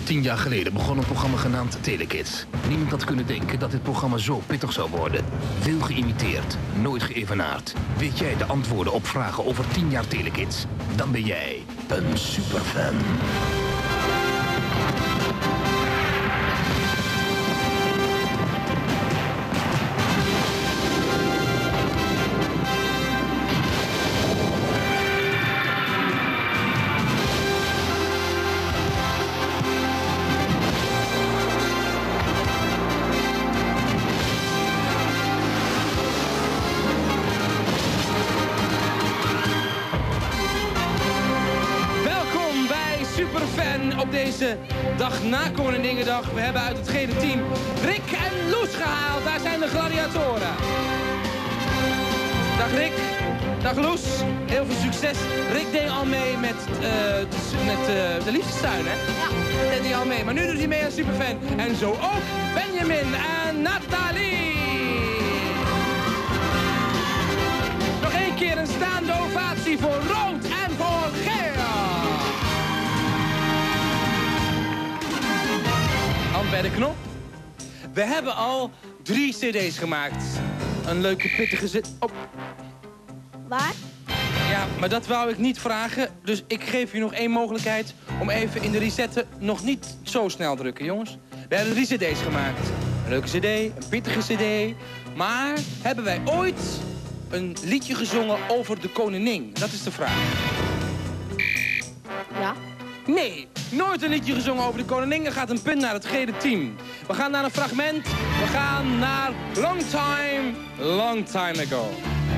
10 jaar geleden begon een programma genaamd Telekids. Niemand had kunnen denken dat dit programma zo pittig zou worden. Veel geïmiteerd, nooit geëvenaard. Weet jij de antwoorden op vragen over 10 jaar Telekids? Dan ben jij een superfan. Op deze dag na Koninginnedag. We hebben uit het gele team Rick en Loes gehaald. Daar zijn de gladiatoren. Dag Rick. Dag Loes. Heel veel succes. Rick deed al mee met de liefdestuin, hè? Ja. Dat deed hij al mee. Maar nu doet hij mee als superfan. En zo ook Benjamin en Nathalie. Nog één keer een staande ovatie voor rood en voor geel. Hand bij de knop. We hebben al 3 cd's gemaakt. Een leuke pittige zit. Oh. Waar? Ja, maar dat wou ik niet vragen. Dus ik geef u nog 1 mogelijkheid om even in de resetten nog niet zo snel drukken, jongens. We hebben 3 cd's gemaakt. Een leuke cd, een pittige cd. Maar hebben wij ooit een liedje gezongen over de koningin? Dat is de vraag. Ja. Nee, nooit een liedje gezongen over de koningin. Er gaat een punt naar het gele team. We gaan naar een fragment. We gaan naar Long Time Ago.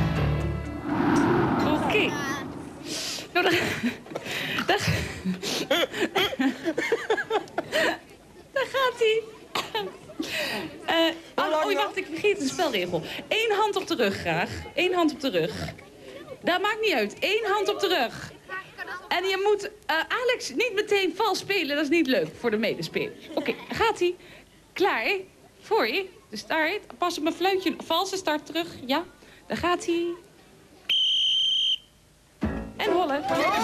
Oké. Nou, daar gaat hij. Oh, wacht, ik vergeet de spelregel. 1 hand op de rug graag. 1 hand op de rug. Dat maakt niet uit. 1 hand op de rug. En je moet, Alex, niet meteen vals spelen. Dat is niet leuk voor de medespelers. Oké, gaat-ie. Klaar, hè? Voor je. De start. Pas op mijn fluitje. Valse start terug. Ja, daar gaat-ie. En hollen.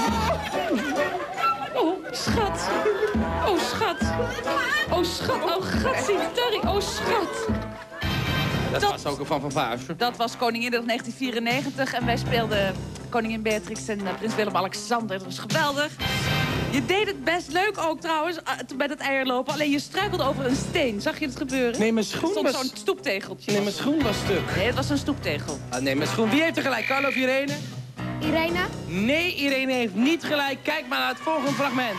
Oh, schat. Oh, schat. Oh, schat. Oh, gatsie. Oh, schat. Dat was ook van Vaas. Dat was Koninginnedag 1994 en wij speelden koningin Beatrix en prins Willem-Alexander. Dat was geweldig. Je deed het best leuk ook trouwens, bij dat eierlopen. Alleen je struikelde over een steen. Zag je het gebeuren? Nee, mijn schoen was... zo'n stoeptegeltje. Nee, mijn schoen was stuk. Nee, het was een stoeptegel. Ah, nee, mijn schoen. Wie heeft er gelijk? Carlo of Irene? Irene? Nee, Irene heeft niet gelijk. Kijk maar naar het volgende fragment.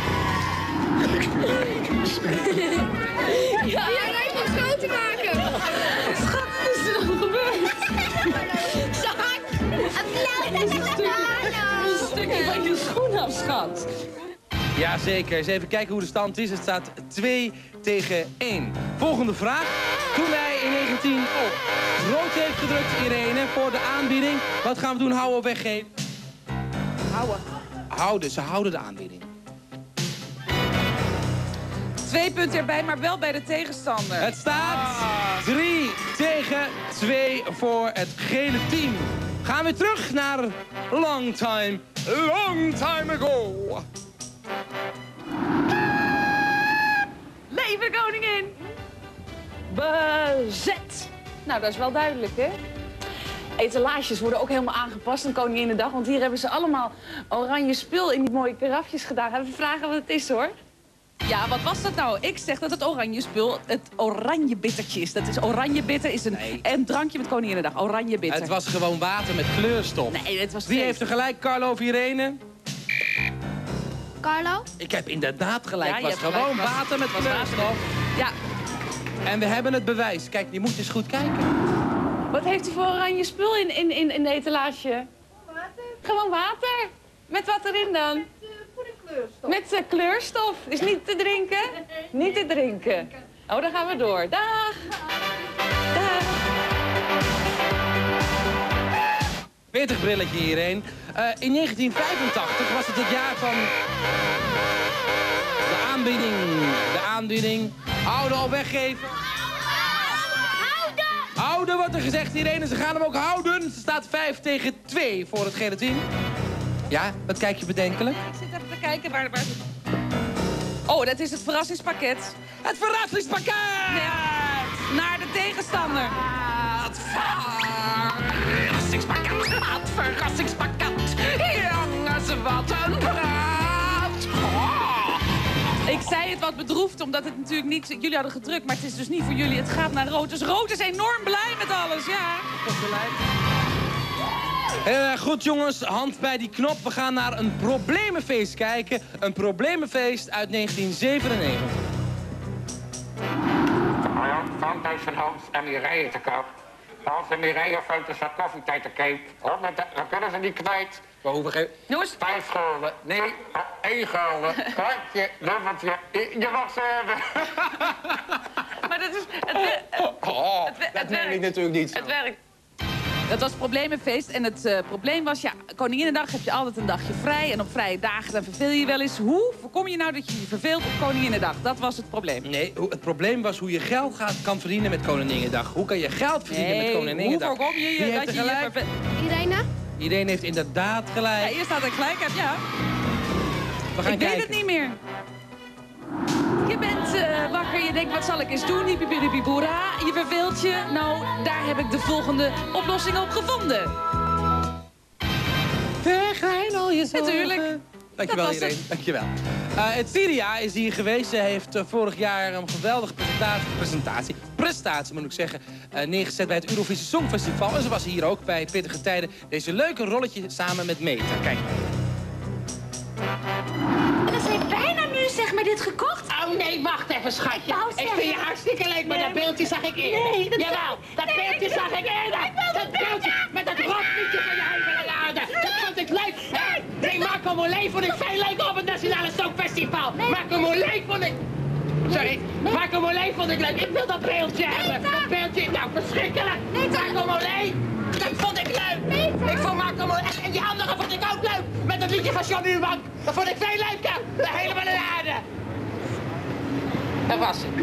Ja, jij lijkt me schoon te maken. Schat, wat is er dan gebeurd? Schat, een blauw Een stukje van je schoen af, schat. Jazeker. Eens even kijken hoe de stand is. Het staat 2-1. Volgende vraag. Toen hij in 19 rood heeft gedrukt, Irene, voor de aanbieding. Wat gaan we doen? Houden of weggeven? Houden. Houden. Ze houden de aanbieding. 2 punten erbij, maar wel bij de tegenstander. Het staat 3-2 voor het gele team. Gaan we terug naar Long Time Ago. Leven koningin! Bezet! Nou, dat is wel duidelijk, hè? Etalages worden ook helemaal aangepast aan Koninginnedag. Want hier hebben ze allemaal oranje spul in die mooie karafjes gedaan. Even vragen wat het is, hoor. Ja, wat was dat nou? Ik zeg dat het oranje spul het oranje bittertje is. Dat is oranje bitter, is een drankje met Koninginnedag. Oranje bitter. Het was gewoon water met kleurstof. Nee, het was Wie heeft er gelijk, Carlo of Irene? Carlo? Ik heb inderdaad gelijk. Ja, Het was je hebt gewoon gelijk. water met kleurstof. Ja. En we hebben het bewijs. Kijk, je moet eens goed kijken. Wat heeft u voor oranje spul in de etalage? Water. Gewoon water. Met wat erin dan? Voor de kleurstof. Met kleurstof. Is niet te drinken? Niet te drinken. Oh, dan gaan we door. Dag. Dag. 40 brilletje hierheen. In 1985 was het jaar van de aanbieding. Houden of weggeven? Houden! Houden wordt er gezegd hierheen en ze gaan hem ook houden. Het staat 5-2 voor het gele team. Ja, wat kijk je bedenkelijk? Ik zit even te kijken waar... Oh, dat is het verrassingspakket. Het verrassingspakket! Naar de tegenstander. Het verrassingspakket! Het verrassingspakket! Jongens, wat een praat! Oh. Ik zei het wat bedroefd, omdat het natuurlijk niet... Jullie hadden gedrukt, maar het is dus niet voor jullie. Het gaat naar Rood. Dus Rood is enorm blij met alles, ja. Goed jongens, hand bij die knop. We gaan naar een problemenfeest kijken. Een problemenfeest uit 1997. Hallo, Foto's van Hans en Mireille te koop. Hans en Mireille foto's van Koffietijd te koop. Dan kunnen ze niet kwijt. We hoeven geen... Jongens, 5 gulden. Nee, 1 gulden. Kwartje, dubbeltje. Je mag ze hebben. maar dat is... dat meen ik natuurlijk niet. Het werkt. Dat was het probleemfeest en het probleem was, ja, Koninginnedag heb je altijd een dagje vrij. En op vrije dagen dan verveel je je wel eens. Hoe voorkom je nou dat je je verveelt op Koninginnedag? Dat was het probleem. Nee, het probleem was hoe je geld kan verdienen met Koninginnedag. Hoe kan je geld verdienen met Koninginnedag? Hoe voorkom je dat je je verveelt? Irene? Iedereen heeft inderdaad gelijk. Ja, eerst staat ik gelijk heb, ja. We gaan Ik kijken. weet het niet meer. Je bent wakker, je denkt, wat zal ik eens doen? Hippie-pippie-boera. Je verveelt je. Nou, daar heb ik de volgende oplossing op gevonden. Verdwijn al je zorgen. Natuurlijk. Dankjewel Dat was iedereen, dankjewel. Ethiria is hier geweest. Ze heeft vorig jaar een geweldige prestatie moet ik zeggen, neergezet bij het Eurovisie Songfestival. En ze was hier ook bij Pittige Tijden. Deze leuke rolletje samen met Meta. Kijk. Dat heeft bijna nu zeg maar dit gekocht. Oh nee, wacht even, schatje. Nou, Ik zeg vind je maar. hartstikke leuk, maar dat beeldje zag ik eerder. Nee, dat- Jawel, dat Nee, beeldje ik wil- zag ik eerder. ik wil Dat beeldje met dat rotliedje van je eigen lade. Dat vond ik leuk. Nee, Marco Mollet vond ik veel leuker op het Nationale Songfestival. Marco Mollet vond ik... Sorry, Marco Mollet vond ik leuk. Ik wil dat beeldje hebben. Dat beeldje, nou verschrikkelijk. Marco Mollet, dat vond ik leuk. Ik vond Marco Mollet en die andere vond ik ook leuk. Met dat liedje van John Uwang. Dat vond ik veel leuker. De hele ballade. Dat was het.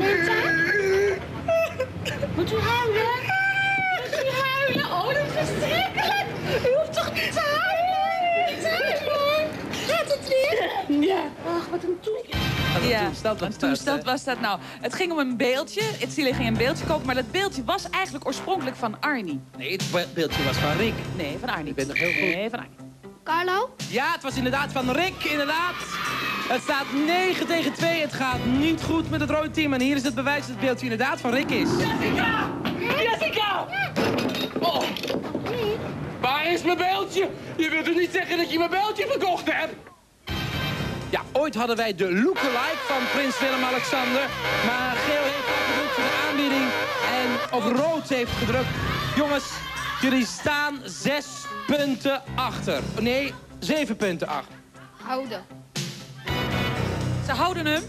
Moet u huilen? Moet u huilen? Oh, dat is verschrikkelijk. U hoeft toch niet te huilen? Niet te huilen. Gaat het weer? Ja. Ach, wat een toetje. Ja, toestand was een toestand dat, was dat nou. Het ging om een beeldje. Etsile ging een beeldje kopen, maar dat beeldje was eigenlijk oorspronkelijk van Arnie. Nee, het beeldje was van Rick. Nee, van Arnie. Ik ben nog heel goed. Nee, van Arnie. Carlo? Ja, het was inderdaad van Rick, inderdaad. Het staat 9-2. Het gaat niet goed met het rode team. En hier is het bewijs dat het beeldje inderdaad van Rick is. Jessica! Jessica! Oh. Waar is mijn beeldje? Je wilt toch niet zeggen dat je mijn beeldje verkocht hebt? Ja, ooit hadden wij de lookalike van Prins Willem-Alexander. Maar geel heeft gedrukt voor de aanbieding. En of rood heeft gedrukt. Jongens, jullie staan 6 punten achter. Nee, 7 punten achter. Houden. Ze houden hem.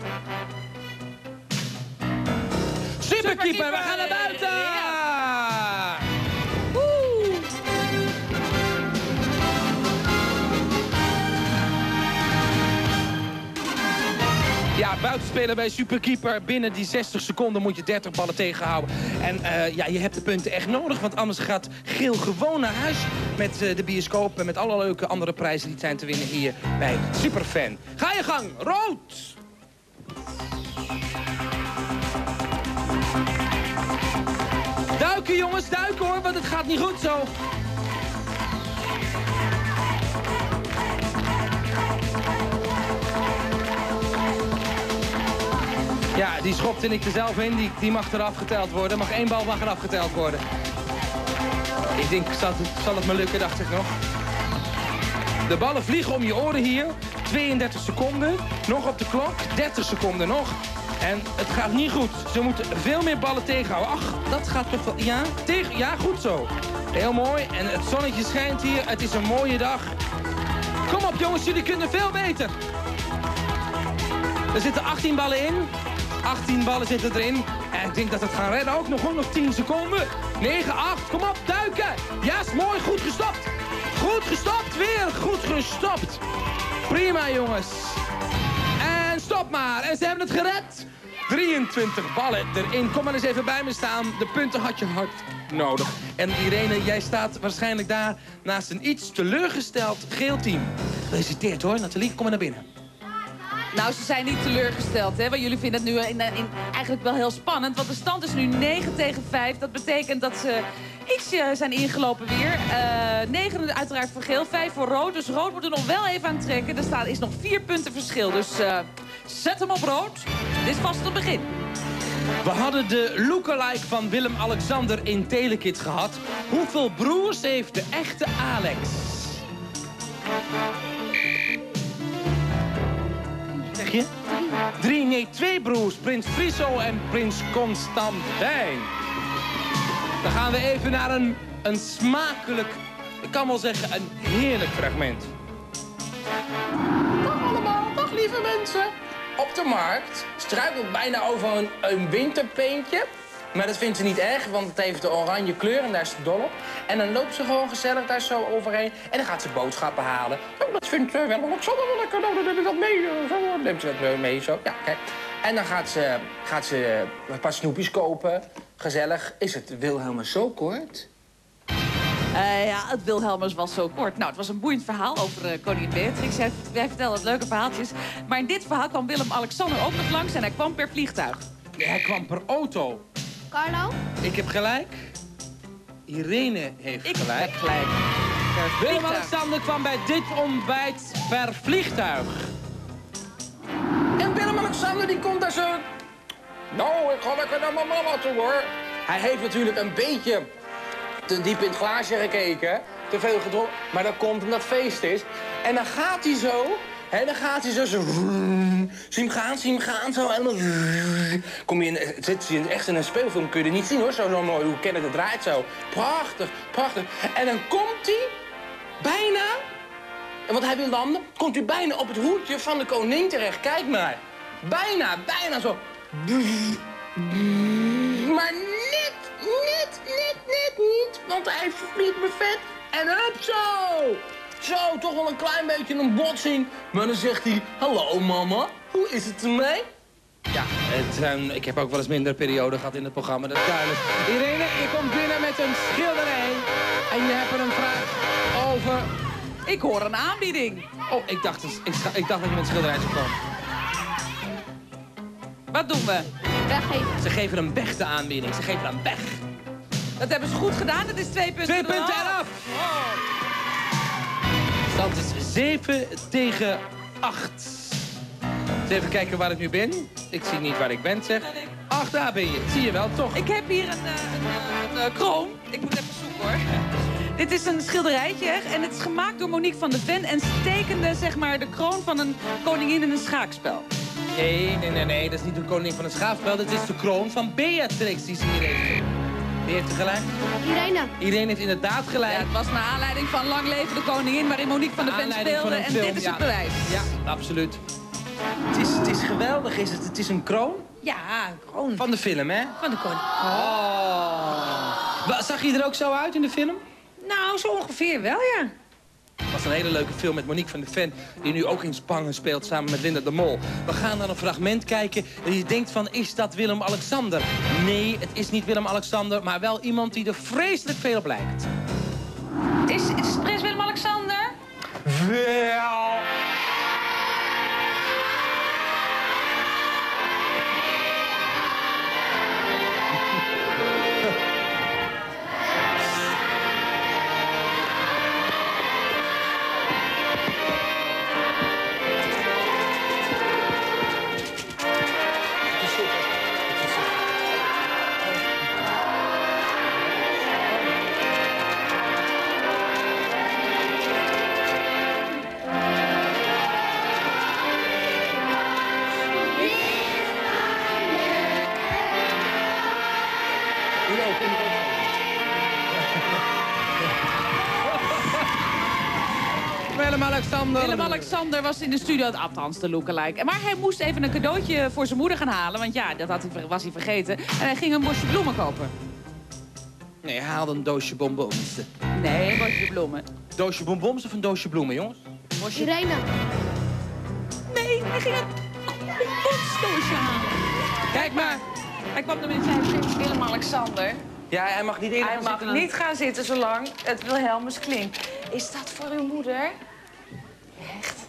Superkeeper, we gaan naar buiten! Ja, buitenspelen bij Superkeeper. Binnen die 60 seconden moet je 30 ballen tegenhouden. En ja, je hebt de punten echt nodig, want anders gaat Geel gewoon naar huis met de bioscoop en met alle leuke andere prijzen die zijn te winnen hier bij Superfan. Ga je gang, rood! Duiken jongens, duiken hoor, want het gaat niet goed zo. Ja, die schopte ik er zelf in. Die mag eraf geteld worden. Mag 1 bal mag eraf geteld worden. Ik denk, zal het me lukken, dacht ik nog. De ballen vliegen om je oren hier. 32 seconden. Nog op de klok. 30 seconden nog. En het gaat niet goed. Ze moeten veel meer ballen tegenhouden. Ach, dat gaat toch wel... Ja, ja, goed zo. Heel mooi. En het zonnetje schijnt hier. Het is een mooie dag. Kom op jongens, jullie kunnen veel beter. Er zitten 18 ballen in. 18 ballen zitten erin. En ik denk dat het gaan redden ook. Nog 10 seconden. 9, 8. Kom op, duiken. Ja, is mooi. Goed gestopt. Goed gestopt. Weer goed gestopt. Prima, jongens. En stop maar. En ze hebben het gered. 23 ballen erin. Kom maar eens even bij me staan. De punten had je hard nodig. En Irene, jij staat waarschijnlijk daar naast een iets teleurgesteld geel team. Gefeliciteerd hoor, Nathalie. Kom maar naar binnen. Nou, ze zijn niet teleurgesteld, hè? Want jullie vinden het nu eigenlijk wel heel spannend. Want de stand is nu 9-5. Dat betekent dat ze iets zijn ingelopen weer. 9 uiteraard voor geel, 5 voor rood. Dus rood moet er nog wel even aan trekken. Er is nog 4 punten verschil. Dus zet hem op rood. Dit is vast het begin. We hadden de lookalike van Willem-Alexander in Telekids gehad. Hoeveel broers heeft de echte Alex? Zeg je? 3, nee, 2 broers. Prins Friso en Prins Constantijn. Dan gaan we even naar een smakelijk, ik kan wel zeggen, een heerlijk fragment. Dag allemaal, dag lieve mensen. Op de markt struikelt bijna over een winterpeentje. Maar dat vindt ze niet erg, want het heeft de oranje kleur en daar is ze dol op. En dan loopt ze gewoon gezellig daar zo overheen. En dan gaat ze boodschappen halen. Oh, dat vindt ze wel lekker. Nou, dan heb ik dat mee. Zo, neemt ze dat mee, zo. Ja, kijk. En dan gaat ze een paar snoepjes kopen. Gezellig. Is het Wilhelmus zo kort? Ja, het Wilhelmus was zo kort. Nou, het was een boeiend verhaal over koningin Beatrix. Wij vertelden leuke verhaaltjes. Maar in dit verhaal kwam Willem-Alexander ook nog langs en hij kwam per vliegtuig. Hij kwam per auto. Carlo? Ik heb gelijk. Irene heeft gelijk. Ik heb gelijk. Willem-Alexander kwam bij dit ontbijt per vliegtuig. En Willem-Alexander die komt daar zo... Nou, ik ga lekker naar mijn mama toe, hoor. Hij heeft natuurlijk een beetje te diep in het glaasje gekeken. Te veel gedronken. Maar dat komt omdat het feest is. En dan gaat hij zo... Hè, dan gaat hij zo... Zie hem gaan, zo. En dan... Kom je in, zit je echt in een speelfilm, kun je het niet zien, hoor. Zo mooi, hoe Kenneth het draait, zo. Prachtig, prachtig. En dan komt hij bijna... En wat hij wil dan? Komt hij bijna op het hoedje van de koningin terecht. Kijk maar. Bijna zo. Maar net niet. Want hij vliegt me vet. En hup zo. Zo, toch wel een klein beetje een botsing. Maar dan zegt hij, hallo mama, hoe is het ermee? Ja, ik heb ook wel eens minder periode gehad in het programma, dat is duidelijk. Irene, je komt binnen met een schilderij. En je hebt er een vraag over... Ik hoor een aanbieding. Oh, ik dacht dat je met een schilderij zou komen. Wat doen we? Weggeven. Ze geven hem weg, de aanbieding. Ze geven hem weg. Dat hebben ze goed gedaan. Dat is 2 punten. 2 punten eraf. Stand is 7-8. Dus even kijken waar ik nu ben. Ik zie niet waar ik ben, zeg. Ach, daar ben je. Zie je wel, toch? Ik heb hier een kroon. Ik moet even zoeken, hoor. Dit is een schilderijtje en het is gemaakt door Monique van de Ven en ze tekende, zeg maar, de kroon van een koningin in een schaakspel. Nee. Dat is niet de koningin van een schaakspel. Dat is de kroon van Beatrix die ze hier heeft. Wie heeft er gelijk? Irene. Iedereen heeft inderdaad gelijk. Ja, het was naar aanleiding van Lang Leven de Koningin, waarin Monique van de Ven speelde. En dit is het bewijs. Ja, absoluut. Het is geweldig, is het. Het is een kroon. Ja, een kroon. Van de film, hè? Van de koning. Zag je er ook zo uit in de film? Nou, zo ongeveer wel, ja. Het was een hele leuke film met Monique van de Ven, die nu ook in Spangen speelt samen met Linda de Mol. We gaan naar een fragment kijken en je denkt van, is dat Willem-Alexander? Nee, het is niet Willem-Alexander, maar wel iemand die er vreselijk veel op lijkt. Is het prins Willem-Alexander? Wel. Willem-Alexander was in de studio, althans de lookalike. Maar hij moest even een cadeautje voor zijn moeder gaan halen, want ja, dat was hij vergeten. En hij ging een bosje bloemen kopen. Nee, hij haalde een doosje bonbons. Nee, een bosje bloemen. Doosje bonbons of een doosje bloemen, jongens? Irene. Nee, hij ging een bonbonsdoosje halen. Kijk maar. Hij kwam er met zijn Willem-Alexander. Ja, hij mag niet eerder Hij mag niet gaan zitten zolang het Wilhelmus klinkt. Is dat voor uw moeder? Echt?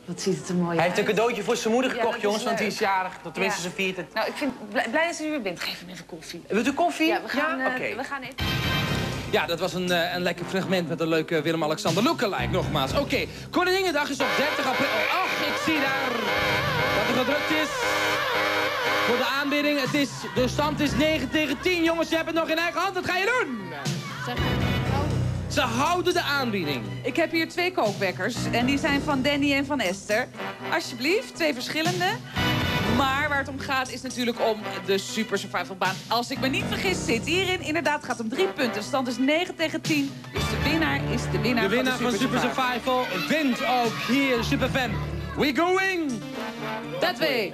Wat ziet het er mooi uit. Hij heeft een cadeautje voor zijn moeder Ja, gekocht, dat jongens, is want die leuk. is jarig. Tenminste, Ja. ze viert het. Nou, ik vind blij dat ze weer bent. Geef hem even koffie. Wilt u koffie? Ja, we gaan, Oké. we gaan even... Ja, dat was een lekker fragment met een leuke Willem-Alexander lookalike, nogmaals. Oké, Koninginnedag is op 30 april. Oh, ach, ik zie daar dat er gedrukt is. Voor de aanbieding, de stand is 9-10. Jongens, je hebt het nog in eigen hand. Wat ga je doen? Ze houden de aanbieding. Ik heb hier 2 kookwekkers en die zijn van Danny en van Esther. Alsjeblieft, 2 verschillende. Maar waar het om gaat is natuurlijk om de Super Survival baan. Als ik me niet vergis zit hierin inderdaad gaat om 3 punten. De stand is 9-10. Dus de winnaar is de winnaar, De winnaar van Super Survival wint ook hier, Superfan. We going! Dat way.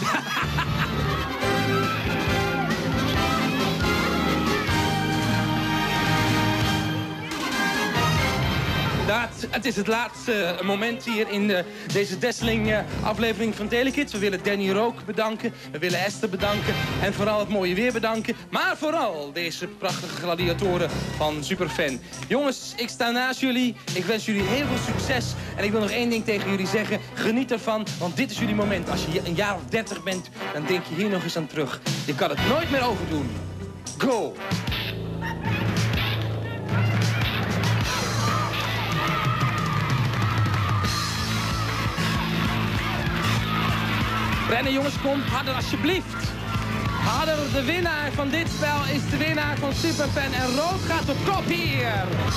Het is het laatste moment hier in deze Desseling aflevering van Telekids. We willen Danny Rook bedanken, we willen Esther bedanken en vooral het mooie weer bedanken. Maar vooral deze prachtige gladiatoren van Superfan. Jongens, ik sta naast jullie. Ik wens jullie heel veel succes. En ik wil nog één ding tegen jullie zeggen. Geniet ervan, want dit is jullie moment. Als je een jaar of 30 bent, dan denk je hier nog eens aan terug. Je kan het nooit meer overdoen. Go! Rennen jongens, kom harder alsjeblieft. Harder, de winnaar van dit spel is de winnaar van Superfan. En rood gaat op kop hier.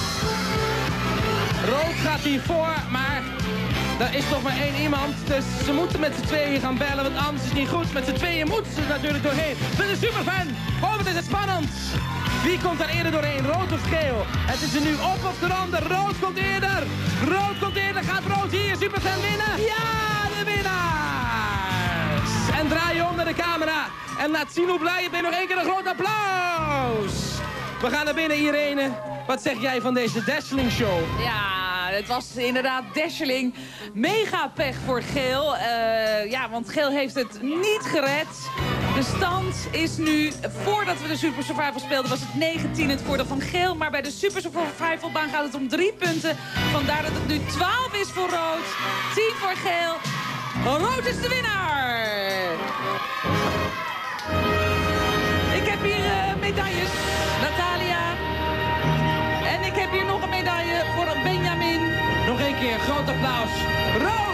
Rood gaat hier voor, maar er is nog maar 1 iemand. Dus ze moeten met z'n tweeën gaan bellen, want anders is het niet goed. Met z'n tweeën moeten ze er natuurlijk doorheen. Met een Superfan. Oh, wat is het spannend. Wie komt er eerder doorheen, rood of geel? Het is er nu op of eronder. Rood komt eerder. Rood komt eerder. Gaat rood hier Superfan winnen? Ja, de winnaars. En draai je om naar de camera. En laat zien hoe blij je bent. Nog 1 keer een groot applaus. We gaan naar binnen, Irene. Wat zeg jij van deze Dasheling show? Ja, het was inderdaad Dasheling. Mega pech voor Geel. Ja, want Geel heeft het niet gered. De stand is nu, voordat we de Super Survival speelden, was het 19 het voordeel van Geel. Maar bij de Super Survival baan gaat het om 3 punten. Vandaar dat het nu 12 is voor Rood, 10 voor Geel. Rood is de winnaar! Ik heb hier medailles. Natalia. En ik heb hier nog een medaille voor Benjamin. Nog 1 keer, groot applaus. Rood!